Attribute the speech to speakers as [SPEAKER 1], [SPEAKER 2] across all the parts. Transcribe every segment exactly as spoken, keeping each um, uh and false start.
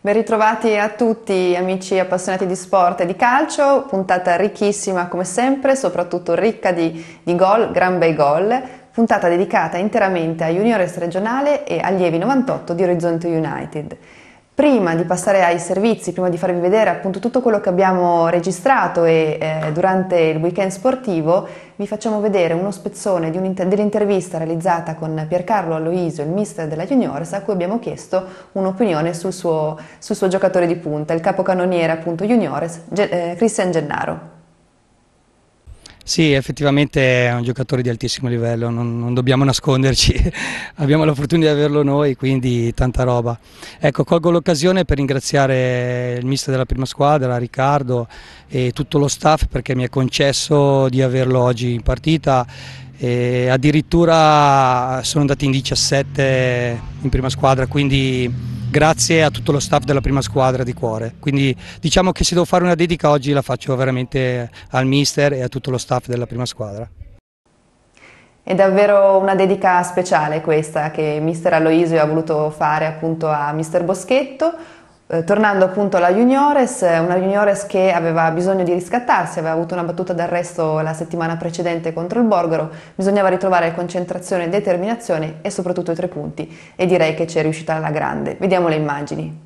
[SPEAKER 1] Ben ritrovati a tutti amici appassionati di sport e di calcio, puntata ricchissima come sempre, soprattutto ricca di, di gol, gran bei gol, puntata dedicata interamente a Juniores regionale e allievi novantotto di Orizzonte United. Prima di passare ai servizi, prima di farvi vedere appunto tutto quello che abbiamo registrato e eh, durante il weekend sportivo, vi facciamo vedere uno spezzone di un dell'intervista realizzata con Piercarlo Aloisio, il mister della Juniores, a cui abbiamo chiesto un'opinione sul suo, sul suo giocatore di punta, il capocannoniere appunto Juniores, eh, Cristian Gennaro.
[SPEAKER 2] Sì, effettivamente è un giocatore di altissimo livello, non, non dobbiamo nasconderci, abbiamo la fortuna di averlo noi, quindi tanta roba. Ecco, colgo l'occasione per ringraziare il mister della prima squadra, Riccardo, e tutto lo staff perché mi è concesso di averlo oggi in partita. E addirittura sono andati in diciassette in prima squadra, quindi grazie a tutto lo staff della prima squadra di cuore. Quindi diciamo che se devo fare una dedica oggi la faccio veramente al mister e a tutto lo staff della prima squadra.
[SPEAKER 1] È davvero una dedica speciale questa che mister Aloisio ha voluto fare appunto a mister Boschetto. Eh, tornando appunto alla Juniores, una Juniores che aveva bisogno di riscattarsi, aveva avuto una battuta d'arresto la settimana precedente contro il Borgaro, bisognava ritrovare concentrazione, determinazione e soprattutto i tre punti, e direi che ci è riuscita alla grande. Vediamo le immagini.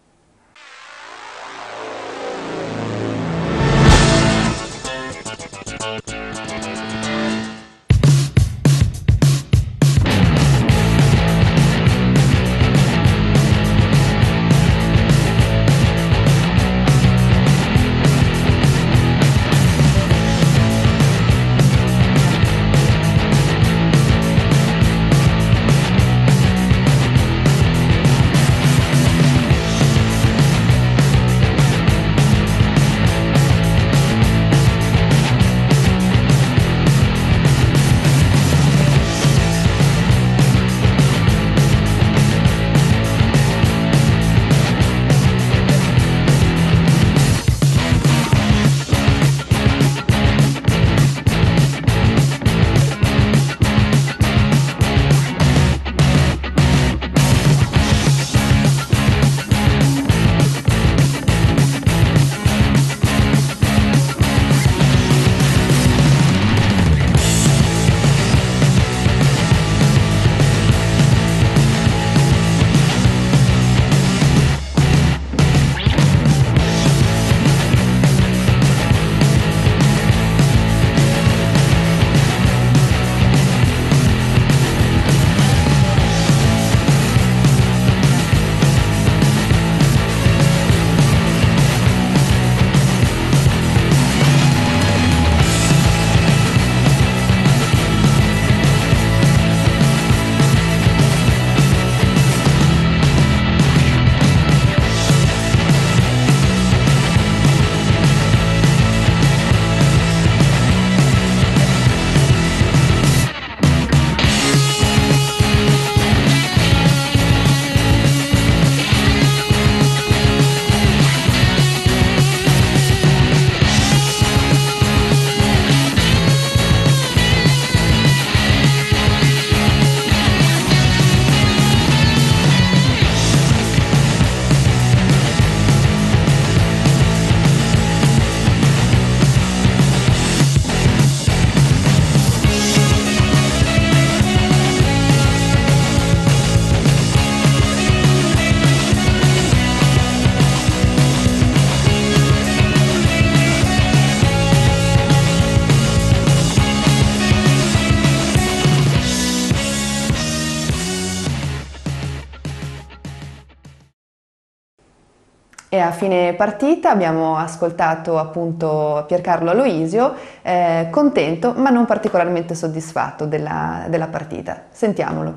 [SPEAKER 1] E a fine partita abbiamo ascoltato appunto Piercarlo Aloisio, eh, contento ma non particolarmente soddisfatto della, della partita. Sentiamolo.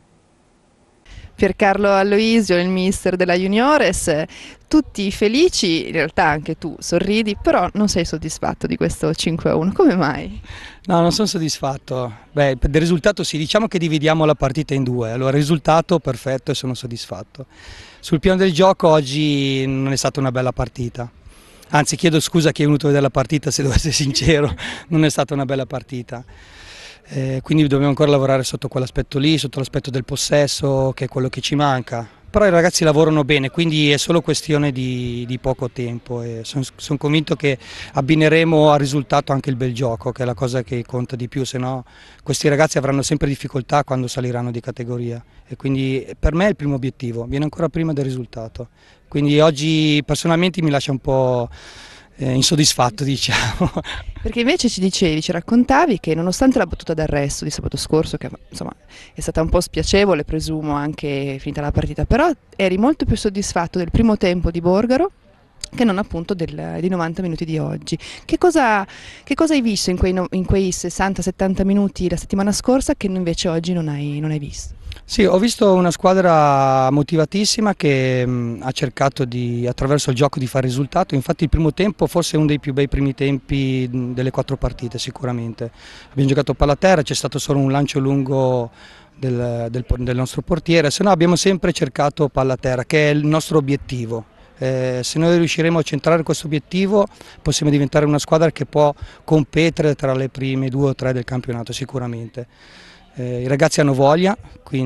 [SPEAKER 3] Piercarlo Aloisio, il mister della Juniores, tutti felici, in realtà anche tu sorridi, però non sei soddisfatto di questo cinque a uno, come mai?
[SPEAKER 2] No, non sono soddisfatto. Beh, del risultato sì, diciamo che dividiamo la partita in due, allora risultato perfetto e sono soddisfatto. Sul piano del gioco oggi non è stata una bella partita, anzi chiedo scusa a chi è venuto a vedere la partita, se devo essere sincero, non è stata una bella partita. Eh, quindi dobbiamo ancora lavorare sotto quell'aspetto lì, sotto l'aspetto del possesso, che è quello che ci manca. però i ragazzi lavorano bene, quindi è solo questione di, di poco tempo e sono son convinto che abbineremo al risultato anche il bel gioco, che è la cosa che conta di più, se no questi ragazzi avranno sempre difficoltà quando saliranno di categoria e quindi per me è il primo obiettivo, viene ancora prima del risultato, quindi oggi personalmente mi lascia un po' eh, insoddisfatto, diciamo.
[SPEAKER 3] Perché invece ci dicevi, ci raccontavi che nonostante la battuta d'arresto di sabato scorso, che insomma è stata un po' spiacevole, presumo, anche finita la partita, però eri molto più soddisfatto del primo tempo di Borgaro che non appunto del, dei novanta minuti di oggi. Che cosa, che cosa hai visto in quei, no, in quei sessanta settanta minuti la settimana scorsa che invece oggi non hai, non hai visto?
[SPEAKER 2] Sì, ho visto una squadra motivatissima che mh, ha cercato di, attraverso il gioco di fare risultato, infatti il primo tempo forse è uno dei più bei primi tempi mh, delle quattro partite sicuramente. Abbiamo giocato palla a terra, c'è stato solo un lancio lungo del, del, del nostro portiere, se no abbiamo sempre cercato palla a terra, che è il nostro obiettivo. Eh, se noi riusciremo a centrare questo obiettivo possiamo diventare una squadra che può competere tra le prime due o tre del campionato sicuramente. Eh, I ragazzi hanno voglia,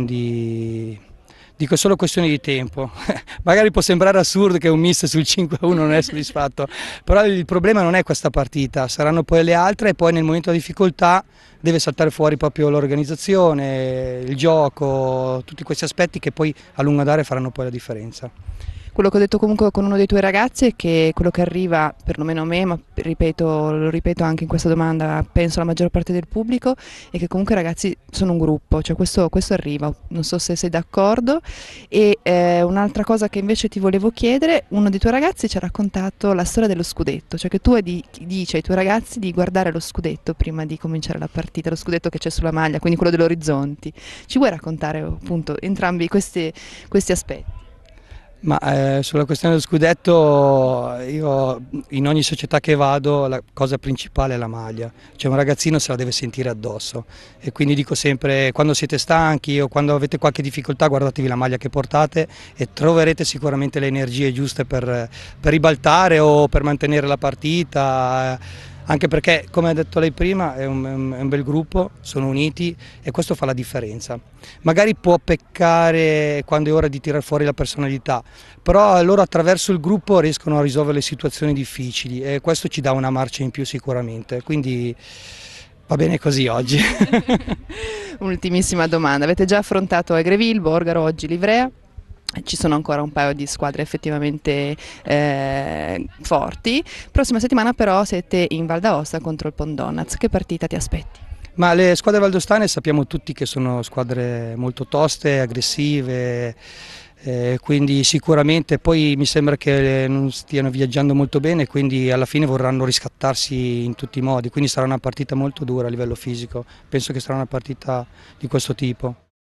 [SPEAKER 2] quindi dico è solo questione di tempo. Magari può sembrare assurdo che un mister sul cinque a uno non è soddisfatto, però il problema non è questa partita, saranno poi le altre e poi nel momento di difficoltà deve saltare fuori proprio l'organizzazione, il gioco, tutti questi aspetti che poi a lungo andare faranno poi la differenza.
[SPEAKER 3] Quello che ho detto comunque con uno dei tuoi ragazzi è che quello che arriva, perlomeno a me, ma ripeto, lo ripeto anche in questa domanda, penso alla maggior parte del pubblico, è che comunque i ragazzi sono un gruppo, cioè questo, questo arriva, non so se sei d'accordo. E eh, un'altra cosa che invece ti volevo chiedere, uno dei tuoi ragazzi ci ha raccontato la storia dello scudetto, cioè che tu di, dici ai tuoi ragazzi di guardare lo scudetto prima di cominciare la partita, lo scudetto che c'è sulla maglia, quindi quello dell'Orizzonti. Ci vuoi raccontare appunto entrambi questi, questi aspetti?
[SPEAKER 2] Ma eh, sulla questione dello scudetto, io in ogni società che vado la cosa principale è la maglia, cioè un ragazzino se la deve sentire addosso e quindi dico sempre quando siete stanchi o quando avete qualche difficoltà guardatevi la maglia che portate e troverete sicuramente le energie giuste per, per ribaltare o per mantenere la partita. Anche perché, come ha detto lei prima, è un, è un bel gruppo, sono uniti e questo fa la differenza. Magari può peccare quando è ora di tirar fuori la personalità, però loro attraverso il gruppo riescono a risolvere le situazioni difficili e questo ci dà una marcia in più sicuramente, quindi va bene così oggi.
[SPEAKER 3] Un'ultimissima domanda, avete già affrontato Agreville, Borgaro, oggi Livrea? Ci sono ancora un paio di squadre effettivamente eh, forti. Prossima settimana però siete in Val d'Aosta contro il Pondonaz. Che partita ti aspetti?
[SPEAKER 2] Ma le squadre valdostane sappiamo tutti che sono squadre molto toste, aggressive, eh, quindi sicuramente poi mi sembra che non stiano viaggiando molto bene, quindi alla fine vorranno riscattarsi in tutti i modi, quindi sarà una partita molto dura a livello fisico. Penso che sarà una partita di questo tipo.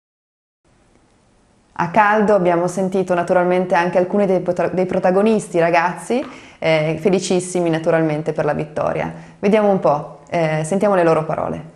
[SPEAKER 1] A caldo abbiamo sentito naturalmente anche alcuni dei, dei protagonisti ragazzi, eh, felicissimi naturalmente per la vittoria. Vediamo un po', eh, sentiamo le loro parole.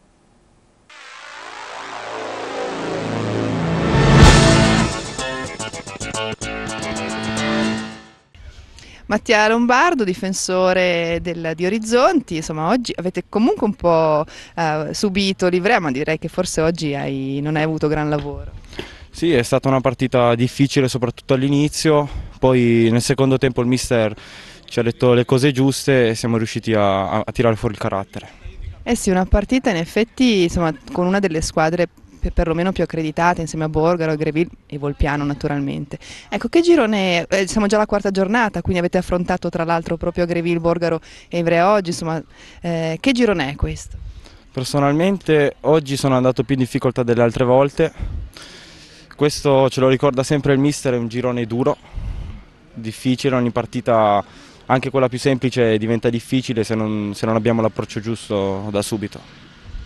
[SPEAKER 3] Mattia Lombardo, difensore del, di Orizzonti, insomma oggi avete comunque un po' eh, subito Livrea, ma direi che forse oggi hai, non hai avuto gran lavoro.
[SPEAKER 4] Sì, è stata una partita difficile soprattutto all'inizio, poi nel secondo tempo il mister ci ha detto le cose giuste e siamo riusciti a, a tirare fuori il carattere.
[SPEAKER 3] Eh sì, una partita in effetti insomma, con una delle squadre perlomeno più accreditate insieme a Borgaro, Agreville e Volpiano naturalmente. Ecco, che girone, eh, siamo già alla quarta giornata, quindi avete affrontato tra l'altro proprio Agreville, Borgaro e Ivrea oggi, insomma, eh, che girone è questo?
[SPEAKER 4] Personalmente oggi sono andato più in difficoltà delle altre volte, questo ce lo ricorda sempre il mister, è un girone duro, difficile, ogni partita, anche quella più semplice, diventa difficile se non, se non abbiamo l'approccio giusto da subito.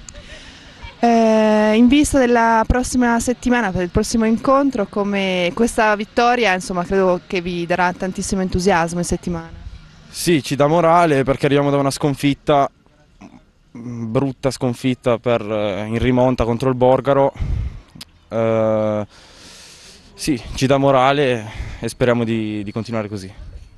[SPEAKER 3] Eh, in vista della prossima settimana, per il prossimo incontro, come questa vittoria, insomma, credo che vi darà tantissimo entusiasmo in settimana.
[SPEAKER 4] Sì, ci dà morale perché arriviamo da una sconfitta, brutta sconfitta per, in rimonta contro il Borgaro. Eh, sì, ci dà morale e speriamo di, di continuare così.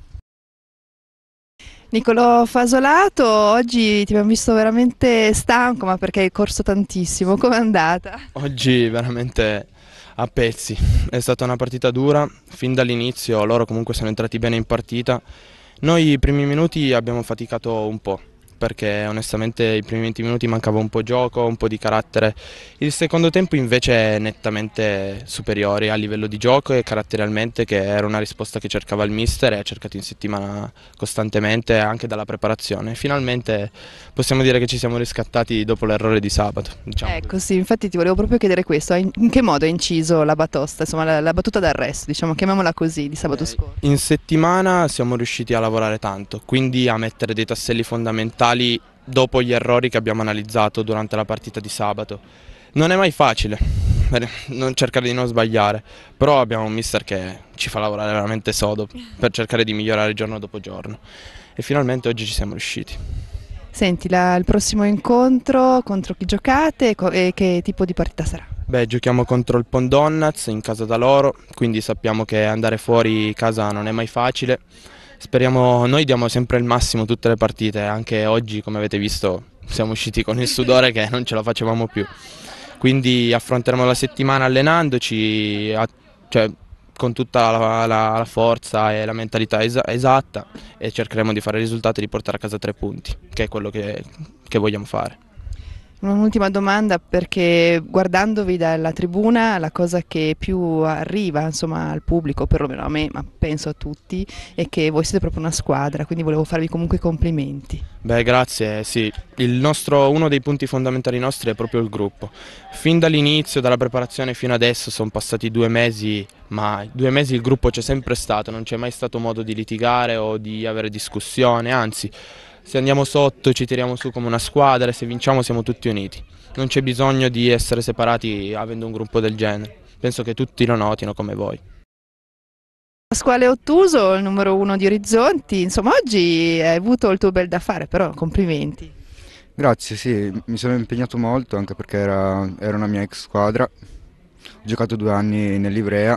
[SPEAKER 3] Nicolò Fasolato, oggi ti abbiamo visto veramente stanco, ma perché hai corso tantissimo, com'è andata?
[SPEAKER 5] Oggi veramente
[SPEAKER 4] A pezzi, è stata una partita dura, fin dall'inizio loro comunque sono entrati bene in partita. Noi i primi minuti abbiamo faticato un po', perché onestamente i primi venti minuti mancava un po' gioco, un po' di carattere. Il secondo tempo invece è nettamente superiore a livello di gioco e caratterialmente, che era una risposta che cercava il mister e ha cercato in settimana costantemente anche dalla preparazione. Finalmente possiamo dire che ci siamo riscattati dopo l'errore di sabato. Diciamo
[SPEAKER 3] Ecco sì, infatti ti volevo proprio chiedere questo, in in che modo ha inciso la batosta, insomma la, la battuta d'arresto, diciamo, chiamiamola così, di sabato scorso?
[SPEAKER 4] In settimana siamo riusciti a lavorare tanto, quindi a mettere dei tasselli fondamentali dopo gli errori che abbiamo analizzato durante la partita di sabato. Non è mai facile non cercare di non sbagliare, però abbiamo un mister che ci fa lavorare veramente sodo per cercare di migliorare giorno dopo giorno e finalmente oggi ci siamo riusciti.
[SPEAKER 3] Senti, la- il prossimo incontro contro chi giocate e, co- e che tipo di partita sarà?
[SPEAKER 4] Beh, giochiamo contro il Pondonnaz in casa da loro, quindi sappiamo che andare fuori casa non è mai facile. Speriamo, noi diamo sempre il massimo tutte le partite, anche oggi come avete visto siamo usciti con il sudore che non ce la facevamo più. Quindi affronteremo la settimana allenandoci, a- cioè, con tutta la, la- la forza e la mentalità esa- esatta e cercheremo di fare il risultato e di portare a casa tre punti, che è quello che, che vogliamo fare.
[SPEAKER 3] Un'ultima domanda, perché guardandovi dalla tribuna la cosa che più arriva insomma al pubblico, perlomeno a me, ma penso a tutti, è che voi siete proprio una squadra, quindi volevo farvi comunque i complimenti.
[SPEAKER 4] Beh, grazie, sì. Il nostro, uno dei punti fondamentali nostri è proprio il gruppo. Fin dall'inizio, dalla preparazione fino adesso, sono passati due mesi, ma due mesi il gruppo c'è sempre stato, non c'è mai stato modo di litigare o di avere discussione, anzi, se andiamo sotto ci tiriamo su come una squadra e se vinciamo siamo tutti uniti. Non c'è bisogno di essere separati avendo un gruppo del genere. Penso che tutti lo notino come voi.
[SPEAKER 3] Pasquale Ottuso, il numero uno di Orizzonti, insomma oggi hai avuto il tuo bel da fare, però complimenti.
[SPEAKER 5] Grazie, sì, mi sono impegnato molto anche perché era, era una mia ex squadra. Ho giocato due anni nell'Ivrea.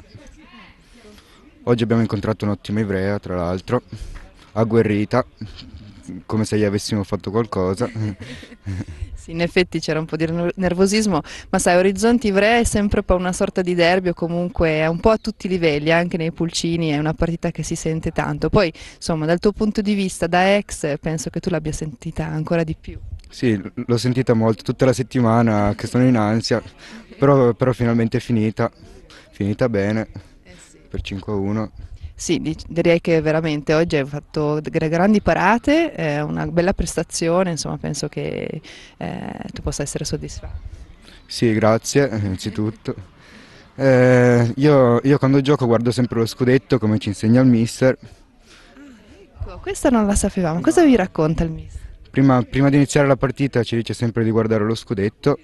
[SPEAKER 5] Oggi abbiamo incontrato un'ottima Ivrea, tra l'altro, agguerrita, come se gli avessimo fatto qualcosa.
[SPEAKER 3] Sì, in effetti c'era un po' di nervosismo, ma sai, Orizzonti Ivrea è sempre un po' una sorta di derby, o comunque è un po' a tutti i livelli, anche nei pulcini, è una partita che si sente tanto. Poi, insomma, dal tuo punto di vista, da ex, penso che tu l'abbia sentita ancora di più.
[SPEAKER 5] Sì, l'ho sentita molto, tutta la settimana che sono in ansia, però, però finalmente è finita, finita bene, per cinque a uno.
[SPEAKER 3] Sì, dic- direi che veramente oggi hai fatto delle grandi parate, è una bella prestazione, insomma penso che eh, tu possa essere soddisfatto.
[SPEAKER 5] Sì, grazie, innanzitutto. Eh, io, io quando gioco guardo sempre lo scudetto, come ci insegna il mister.
[SPEAKER 3] Ecco, questa non la sapevamo, cosa vi racconta il mister?
[SPEAKER 5] Prima, prima di iniziare la partita ci dice sempre di guardare lo scudetto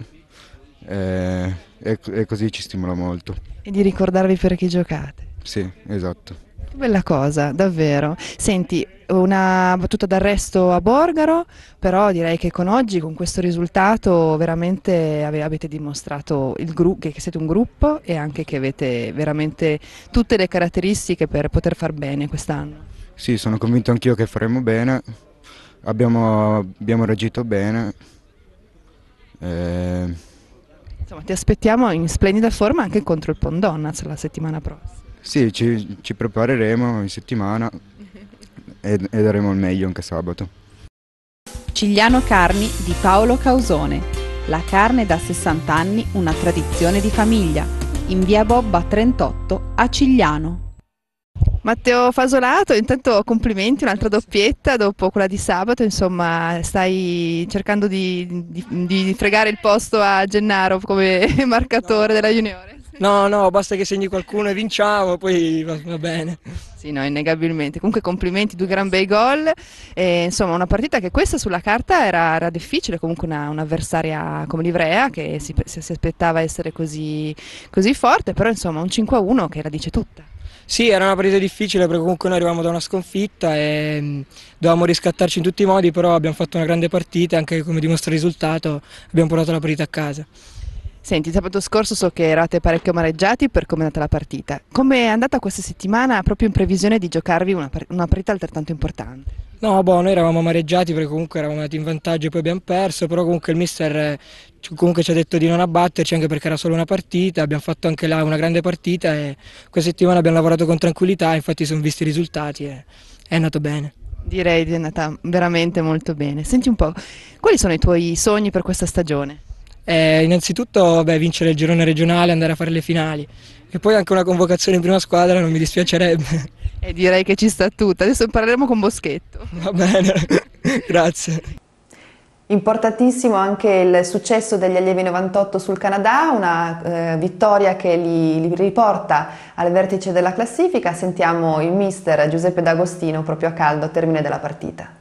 [SPEAKER 5] eh, e, e così ci stimola molto.
[SPEAKER 3] E di ricordarvi per chi giocate.
[SPEAKER 5] Sì, esatto.
[SPEAKER 3] Che bella cosa, davvero. Senti, una battuta d'arresto a Borgaro, però direi che con oggi, con questo risultato, veramente ave- avete dimostrato il gru- che siete un gruppo e anche che avete veramente tutte le caratteristiche per poter far bene quest'anno.
[SPEAKER 5] Sì, sono convinto anch'io che faremo bene, abbiamo, abbiamo reagito bene. Eh,
[SPEAKER 3] Insomma, ti aspettiamo in splendida forma anche contro il Pondonnaz la settimana prossima.
[SPEAKER 5] sì, ci, ci prepareremo in settimana e, e daremo il meglio anche sabato.
[SPEAKER 6] Cigliano Carni di Paolo Causone. La carne da sessanta anni, una tradizione di famiglia. In via Bobba trentotto a Cigliano.
[SPEAKER 3] Matteo Fasolato, intanto complimenti, un'altra doppietta dopo quella di sabato, insomma stai cercando di, di- di fregare il posto a Gennaro come marcatore della juniore.
[SPEAKER 2] No, no, basta che segni qualcuno e vinciamo, poi va, va bene.
[SPEAKER 3] Sì, no, innegabilmente. Comunque complimenti, due gran bei gol. E, insomma, una partita che questa sulla carta era, era difficile, comunque una- un'avversaria come l'Ivrea che si, si- si aspettava essere così, così forte, però insomma un cinque a uno che la dice tutta.
[SPEAKER 2] Sì, era una partita difficile perché comunque noi arrivavamo da una sconfitta e mh, dovevamo riscattarci in tutti i modi, però abbiamo fatto una grande partita e anche come dimostra il risultato abbiamo portato la partita a casa.
[SPEAKER 3] Senti, sabato scorso so che eravate parecchio amareggiati per come è andata la partita. Come è andata questa settimana proprio in previsione di giocarvi una, par- una partita altrettanto importante?
[SPEAKER 2] No, boh, noi eravamo amareggiati perché comunque eravamo andati in vantaggio e poi abbiamo perso, però comunque il mister eh,
[SPEAKER 7] comunque ci ha detto di non abbatterci anche perché era solo una partita, abbiamo fatto anche là una grande partita e questa settimana abbiamo lavorato con tranquillità, infatti sono visti i risultati e è andato bene.
[SPEAKER 3] Direi che è andata veramente molto bene. Senti un po', quali sono i tuoi sogni per questa stagione?
[SPEAKER 7] Eh, innanzitutto beh, vincere il girone regionale, andare a fare le finali e poi anche una convocazione in prima squadra non mi dispiacerebbe.
[SPEAKER 3] E direi che ci sta tutta. Adesso parleremo con Boschetto.
[SPEAKER 7] Va bene, grazie.
[SPEAKER 1] Importantissimo anche il successo degli allievi novantotto sul Canada, una eh, vittoria che li, li riporta al vertice della classifica. Sentiamo il mister Giuseppe D'Agostino proprio a caldo a termine della partita.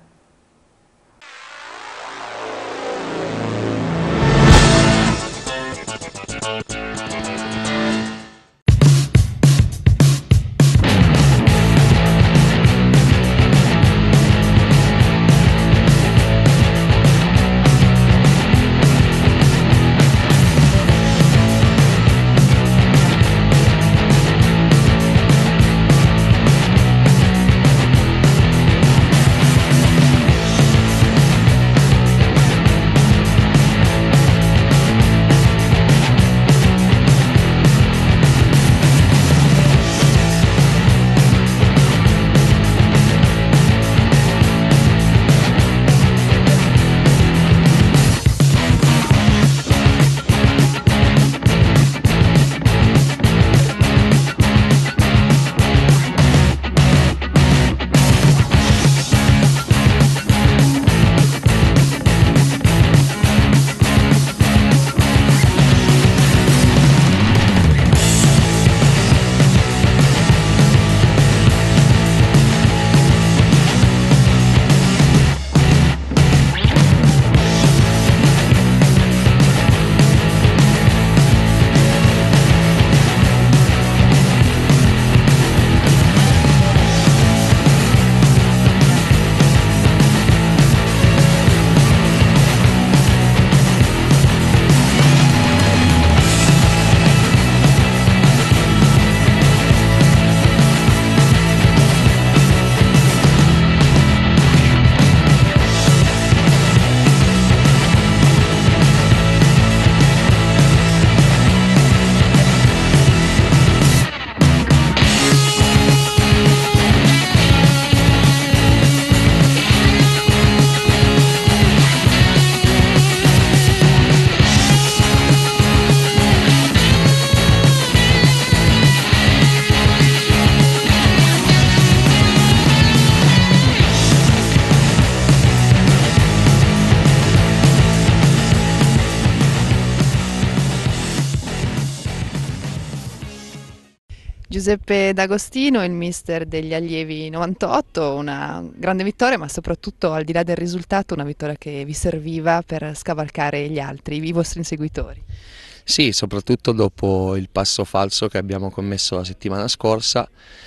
[SPEAKER 3] Giuseppe D'Agostino, il mister degli allievi novantotto, una grande vittoria, ma soprattutto al di là del risultato una vittoria che vi serviva per scavalcare gli altri, i vostri inseguitori.
[SPEAKER 8] Sì, soprattutto dopo il passo falso che abbiamo commesso la settimana scorsa,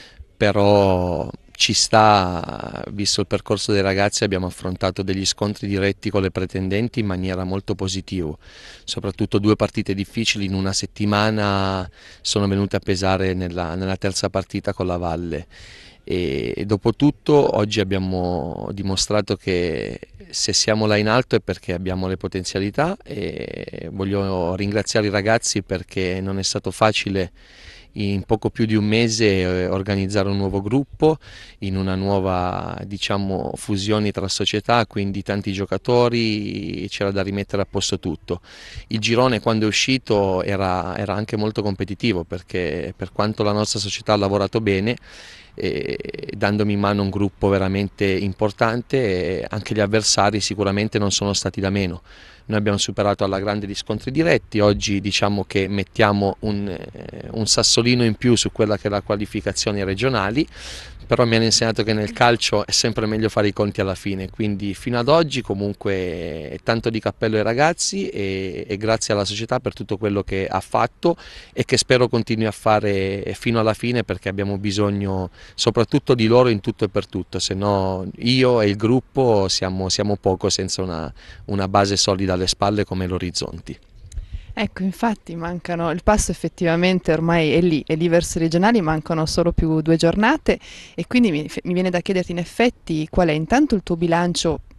[SPEAKER 8] però ci sta, visto il percorso dei ragazzi, abbiamo affrontato degli scontri diretti con le pretendenti in maniera molto positiva, soprattutto due partite difficili in una settimana sono venute a pesare nella, nella terza partita con la Valle. E dopo tutto oggi abbiamo dimostrato che se siamo là in alto è perché abbiamo le potenzialità e voglio ringraziare i ragazzi perché non è stato facile in poco più di un mese organizzare un nuovo gruppo in una nuova, diciamo, fusione tra società, quindi tanti giocatori, c'era da rimettere a posto tutto. Il girone quando è uscito era, era anche molto competitivo perché per quanto la nostra società ha lavorato bene, e dandomi in mano un gruppo veramente importante, anche gli avversari sicuramente non sono stati da meno. Noi abbiamo superato alla grande gli scontri diretti, oggi diciamo che mettiamo un, eh, un sassolino in più su quella che è la qualificazione regionali, però mi hanno insegnato che nel calcio è sempre meglio fare i conti alla fine, quindi fino ad oggi comunque tanto di cappello ai ragazzi e, e grazie alla società per tutto quello che ha fatto e che spero continui a fare fino alla fine perché abbiamo bisogno soprattutto di loro in tutto e per tutto, se no io e il gruppo siamo, siamo poco senza una, una base solida alle spalle come l'Orizzonti.
[SPEAKER 3] Ecco, infatti mancano, il passo effettivamente ormai è lì, è lì verso i regionali, mancano solo più due giornate e quindi mi, mi viene da chiederti in effetti qual è intanto il tuo bilancio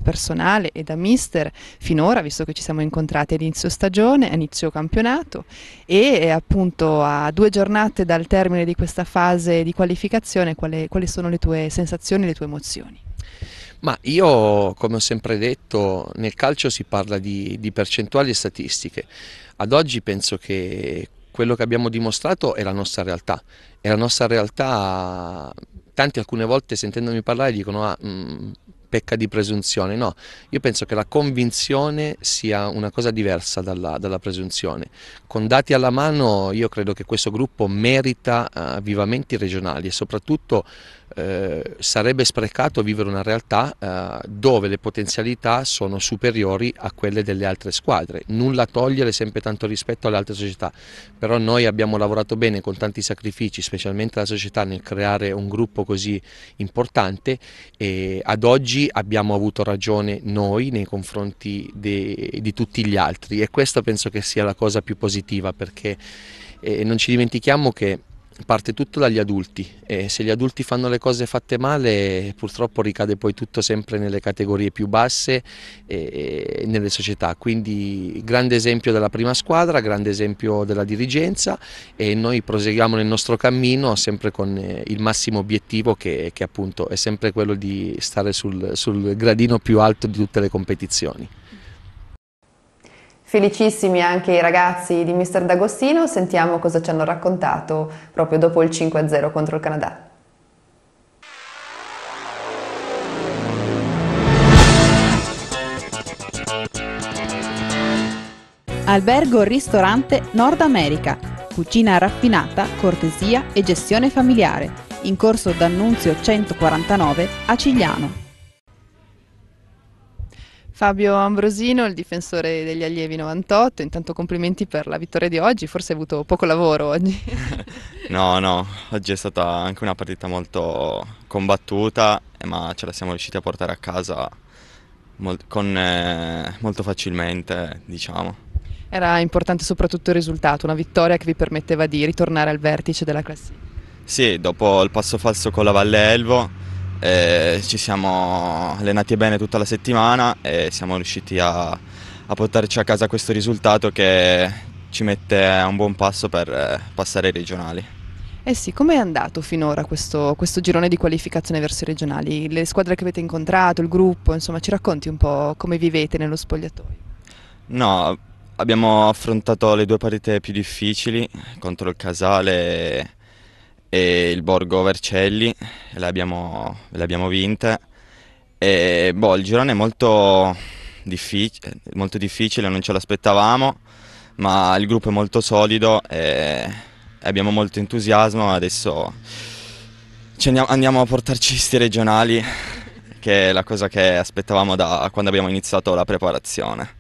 [SPEAKER 3] personale e da mister finora, visto che ci siamo incontrati a inizio stagione, a inizio campionato e appunto a due giornate dal termine di questa fase di qualificazione, quali, quali sono le tue sensazioni, le tue emozioni?
[SPEAKER 8] Ma io, come ho sempre detto, nel calcio si parla di, di percentuali e statistiche. Ad oggi penso che quello che abbiamo dimostrato è la nostra realtà. E la nostra realtà, tanti alcune volte sentendomi parlare dicono ah, mh, pecca di presunzione. No, io penso che la convinzione sia una cosa diversa dalla, dalla presunzione. Con dati alla mano io credo che questo gruppo merita uh, vivamente i regionali e soprattutto Eh, sarebbe sprecato vivere una realtà eh, dove le potenzialità sono superiori a quelle delle altre squadre. Nulla togliere, sempre tanto rispetto alle altre società, però noi abbiamo lavorato bene con tanti sacrifici, specialmente la società, nel creare un gruppo così importante e ad oggi abbiamo avuto ragione noi nei confronti de, di tutti gli altri e questo penso che sia la cosa più positiva perché eh, non ci dimentichiamo che parte tutto dagli adulti e se gli adulti fanno le cose fatte male purtroppo ricade poi tutto sempre nelle categorie più basse e, e nelle società, quindi grande esempio della prima squadra, grande esempio della dirigenza e noi proseguiamo nel nostro cammino sempre con il massimo obiettivo che, che appunto è sempre quello di stare sul, sul gradino più alto di tutte le competizioni.
[SPEAKER 1] Felicissimi anche i ragazzi di mister D'Agostino, sentiamo cosa ci hanno raccontato proprio dopo il cinque a zero contro il Canada.
[SPEAKER 6] Albergo Ristorante Nord America, cucina raffinata, cortesia e gestione familiare, in corso D'Annunzio centoquarantanove a Cigliano.
[SPEAKER 3] Fabio Ambrosino, il difensore degli allievi novantotto, intanto complimenti per la vittoria di oggi, forse hai avuto poco lavoro oggi.
[SPEAKER 9] No, no, oggi è stata anche una partita molto combattuta, ma ce la siamo riusciti a portare a casa molt con, eh, molto facilmente, diciamo.
[SPEAKER 3] Era importante soprattutto il risultato, una vittoria che vi permetteva di ritornare al vertice della classifica.
[SPEAKER 9] Sì, dopo il passo falso con la Valle Elvo eh, ci siamo allenati bene tutta la settimana e siamo riusciti a, a portarci a casa questo risultato che ci mette a un buon passo per eh, passare ai regionali.
[SPEAKER 3] Eh sì, com'è andato finora questo, questo girone di qualificazione verso i regionali? Le squadre che avete incontrato, il gruppo, insomma ci racconti un po' come vivete nello spogliatoio?
[SPEAKER 9] No, abbiamo affrontato le due partite più difficili contro il Casale e il Borgo Vercelli e le abbiamo, le abbiamo vinte. E, boh, il girone è molto, difficile, molto difficile, non ce l'aspettavamo, ma il gruppo è molto solido e abbiamo molto entusiasmo. Adesso ci andiamo, andiamo a portarci sti regionali, che è la cosa che aspettavamo da quando abbiamo iniziato la preparazione.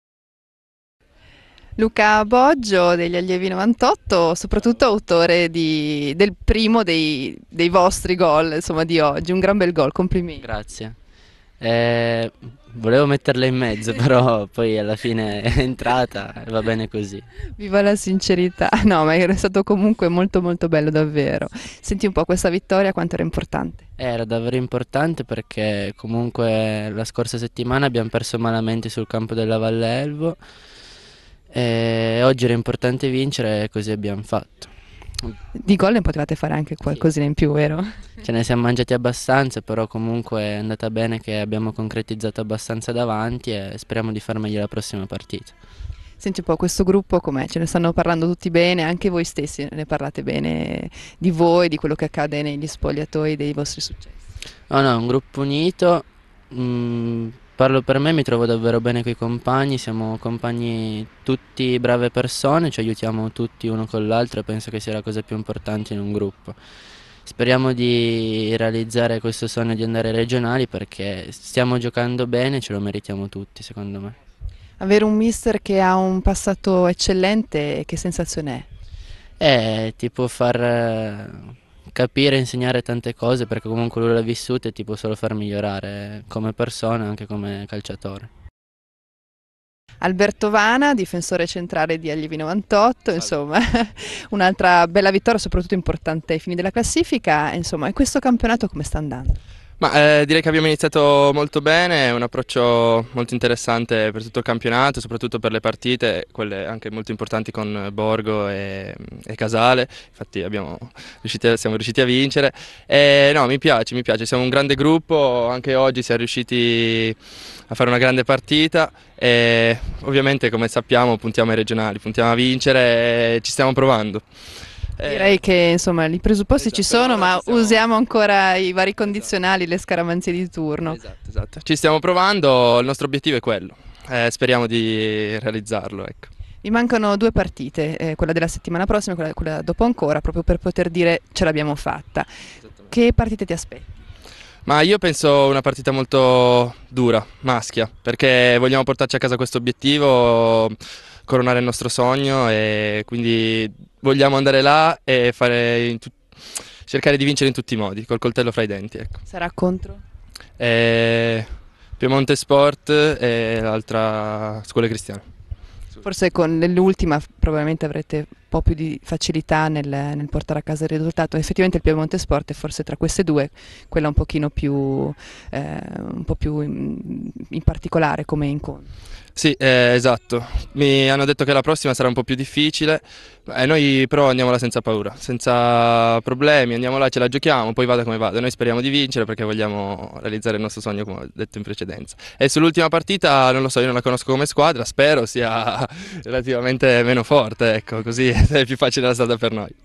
[SPEAKER 3] Luca Boggio degli allievi novantotto, soprattutto autore di, del primo dei, dei vostri gol, insomma, di oggi, un gran bel gol, complimenti.
[SPEAKER 10] Grazie. Eh, volevo metterla in mezzo, però poi alla fine è entrata e va bene così.
[SPEAKER 3] Viva la sincerità, no, ma è stato comunque molto molto bello davvero. Senti un po' questa vittoria quanto era importante?
[SPEAKER 10] Era davvero importante perché comunque la scorsa settimana abbiamo perso malamente sul campo della Valle Elvo. E oggi era importante vincere e così abbiamo fatto.
[SPEAKER 3] Di gol ne potevate fare anche qualcosina sì. in più, vero?
[SPEAKER 10] Ce ne siamo mangiati abbastanza, però comunque è andata bene che abbiamo concretizzato abbastanza davanti e speriamo di far meglio la prossima partita.
[SPEAKER 3] Senti un po', questo gruppo com'è? Ce ne stanno parlando tutti bene, anche voi stessi ne parlate bene di voi, di quello che accade negli spogliatoi, dei vostri successi?
[SPEAKER 10] No, no, è un gruppo unito. Mm, Parlo per me, mi trovo davvero bene con i compagni, siamo compagni tutti brave persone, ci aiutiamo tutti uno con l'altro e penso che sia la cosa più importante in un gruppo. Speriamo di realizzare questo sogno di andare ai regionali perché stiamo giocando bene e ce lo meritiamo tutti, secondo me.
[SPEAKER 3] Avere un mister che ha un passato eccellente, che sensazione è?
[SPEAKER 10] È tipo far capire e insegnare tante cose perché comunque lui l'ha vissuto e ti può solo far migliorare come persona e anche come calciatore.
[SPEAKER 3] Alberto Vana, difensore centrale di Allievi novantotto, insomma un'altra bella vittoria, soprattutto importante ai fini della classifica, insomma, e questo campionato come sta andando?
[SPEAKER 10] Ma eh, direi che abbiamo iniziato molto bene, è un approccio molto interessante per tutto il campionato, soprattutto per le partite, quelle anche molto importanti con Borgo e, e Casale, infatti abbiamo riusciti, siamo riusciti a vincere. E, no, mi piace, mi piace, siamo un grande gruppo, anche oggi siamo riusciti a fare una grande partita e ovviamente come sappiamo puntiamo ai regionali, puntiamo a vincere e ci stiamo provando.
[SPEAKER 3] Direi che insomma i presupposti
[SPEAKER 10] esatto,
[SPEAKER 3] ci sono, ma
[SPEAKER 10] ci stiamo...
[SPEAKER 3] usiamo ancora i vari condizionali, le scaramanzie di turno.
[SPEAKER 10] Esatto, esatto. Ci stiamo provando, il nostro obiettivo è quello, eh, speriamo di realizzarlo. Ecco.
[SPEAKER 3] Mi mancano due partite, eh, quella della settimana prossima e quella, quella dopo ancora, proprio per poter dire ce l'abbiamo fatta. Che partite ti aspetti?
[SPEAKER 10] Ma io penso una partita molto dura, maschia, perché vogliamo portarci a casa questo obiettivo, coronare il nostro sogno e quindi vogliamo andare là e fare in cercare di vincere in tutti i modi, col coltello fra i denti. Ecco.
[SPEAKER 3] Sarà contro?
[SPEAKER 10] E Piemonte Sport e l'altra Scuole Cristiane.
[SPEAKER 3] Forse con l'ultima probabilmente avrete un po' più di facilità nel, nel portare a casa il risultato. Effettivamente il Piemonte Sport è forse tra queste due quella un pochino più, eh, un po' più in, in particolare come incontro.
[SPEAKER 10] Sì, eh, esatto. Mi hanno detto che la prossima sarà un po' più difficile, eh, noi però andiamo là senza paura, senza problemi, andiamo là, ce la giochiamo, poi vada come vada. Noi speriamo di vincere perché vogliamo realizzare il nostro sogno, come ho detto in precedenza. E sull'ultima partita, non lo so, io non la conosco come squadra, spero sia relativamente meno forte, ecco, così è più facile la strada per noi.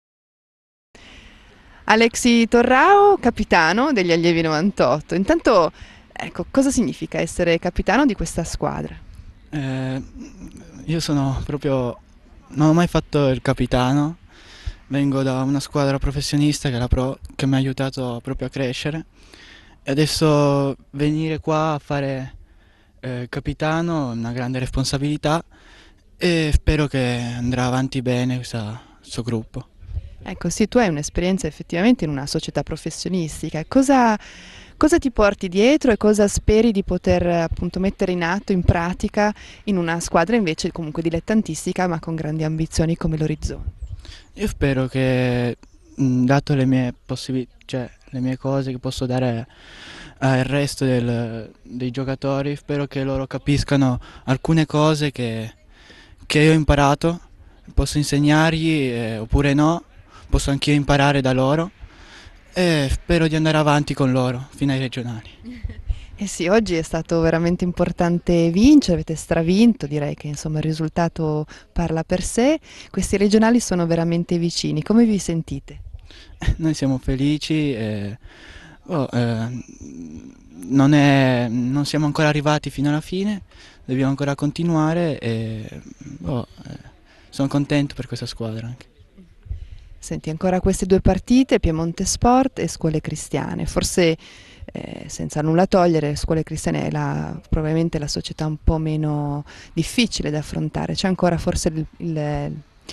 [SPEAKER 3] Alexi Torrao, capitano degli Allievi novantotto. Intanto, ecco, cosa significa essere capitano di questa squadra?
[SPEAKER 11] Eh, io sono proprio, non ho mai fatto il capitano, vengo da una squadra professionista che, è la Pro, che mi ha aiutato proprio a crescere e adesso venire qua a fare eh, capitano è una grande responsabilità e spero che andrà avanti bene questa, questo gruppo.
[SPEAKER 3] Ecco, sì, tu hai un'esperienza effettivamente in una società professionistica. Cosa, cosa ti porti dietro e cosa speri di poter appunto mettere in atto, in pratica, in una squadra invece comunque dilettantistica ma con grandi ambizioni come l'Orizzonte?
[SPEAKER 11] Io spero che, dato le mie possibilità, cioè le mie cose che posso dare al resto del, dei giocatori, spero che loro capiscano alcune cose che, che io ho imparato, posso insegnargli eh, oppure no. Posso anch'io imparare da loro e spero di andare avanti con loro fino ai regionali.
[SPEAKER 3] Eh sì, oggi è stato veramente importante vincere, avete stravinto, direi che insomma il risultato parla per sé. Questi regionali sono veramente vicini, come vi sentite?
[SPEAKER 11] Noi siamo felici, e, oh, eh, non, è, non siamo ancora arrivati fino alla fine, dobbiamo ancora continuare e oh, eh, sono contento per questa squadra anche.
[SPEAKER 3] Senti, ancora queste due partite, Piemonte Sport e Scuole Cristiane, forse eh, senza nulla togliere, Scuole Cristiane è la, probabilmente la società un po' meno difficile da affrontare, c'è ancora forse il, il,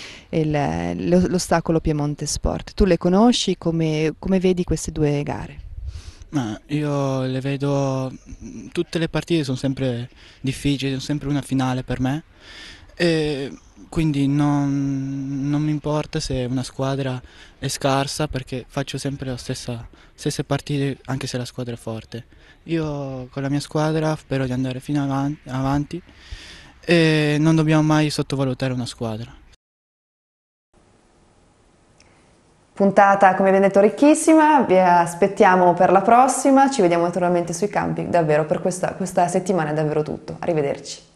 [SPEAKER 3] il, l'ostacolo Piemonte Sport. Tu le conosci, come, come vedi queste due gare?
[SPEAKER 11] Ma io le vedo, tutte le partite sono sempre difficili, sono sempre una finale per me. E quindi non, non mi importa se una squadra è scarsa perché faccio sempre le stesse partite anche se la squadra è forte. Io con la mia squadra spero di andare fino avanti, avanti e non dobbiamo mai sottovalutare una squadra.
[SPEAKER 1] Puntata, come abbiamo detto, ricchissima, vi aspettiamo per la prossima, ci vediamo naturalmente sui campi, davvero per questa, questa settimana è davvero tutto, arrivederci.